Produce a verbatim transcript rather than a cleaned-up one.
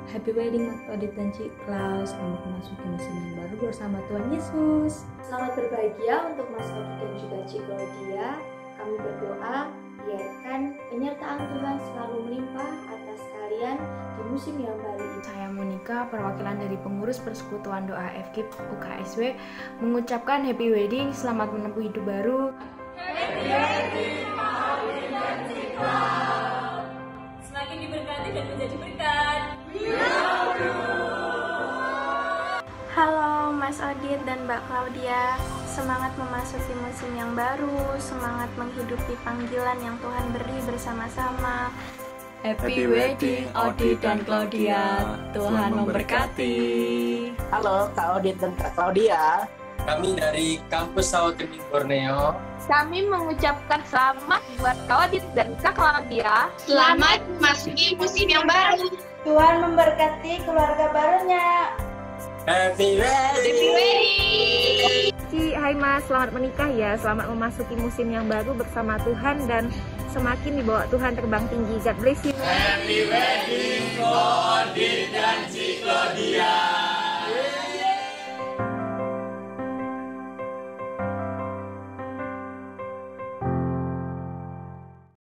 Happy wedding Mas Odit dan Cik Klaus. Selamat memasuki musim yang baru bersama Tuhan Yesus. Selamat berbahagia untuk Mas Odit dan juga Cik Claudia. Kami berdoa biarkan penyertaan Tuhan selalu melimpah atas kalian di musim yang baru ini. Saya Monica, perwakilan dari pengurus Persekutuan Doa F K I P U K S W, mengucapkan happy wedding, selamat menempuh hidup baru. Happy wedding Mas Odit dan Cik Klaus. Semakin diberkati dan menjadi berkat. Halo Mas Odit dan Mbak Claudia, semangat memasuki musim yang baru, semangat menghidupi panggilan yang Tuhan beri bersama-sama. Happy wedding Odit dan Claudia. Tuhan memberkati. Halo Kak Odit dan Kak Claudia. Kami dari Kampus Sawakening Borneo. Kami mengucapkan selamat buat Kak Odit dan Kak Claudia. Selamat memasuki musim yang baru. Tuhan memberkati keluarga barunya. Happy wedding. Hai Mas, selamat menikah ya. Selamat memasuki musim yang baru bersama Tuhan dan semakin dibawa Tuhan terbang tinggi. God bless you. Happy wedding Odit dan Cik Claudia.